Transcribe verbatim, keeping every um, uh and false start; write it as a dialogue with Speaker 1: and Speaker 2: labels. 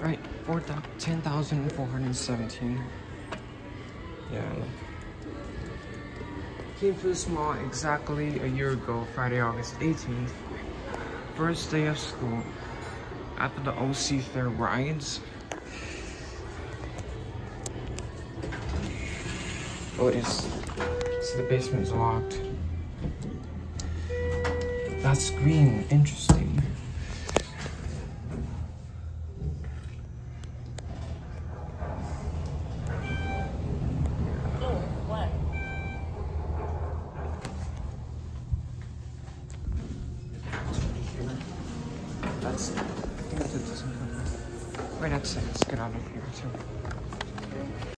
Speaker 1: Right, ten thousand four hundred seventeen. Yeah. MainPlace Mall exactly a year ago, Friday, August eighteenth. First day of school. After the O C fair rides. Otis. See, the basement's locked. That's green. Interesting.
Speaker 2: Oh, what?
Speaker 1: That's. I think that's it. Doesn't come. Wait, that's it. Let's get out of here too.